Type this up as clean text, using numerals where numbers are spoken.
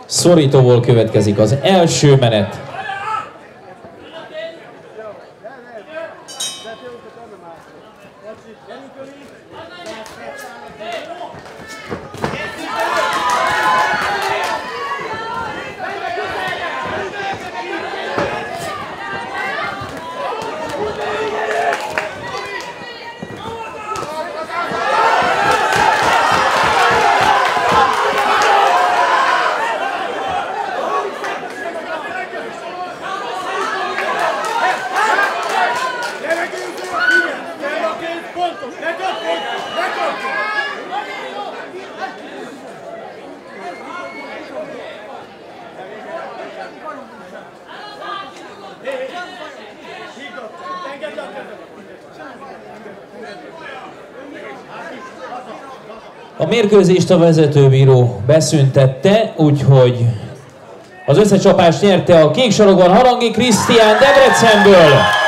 szorítóból következik az első menet. A mérkőzést a vezetőbíró beszüntette, úgyhogy az összecsapást nyerte a kék sarokban Harangi Krisztián Debrecenből.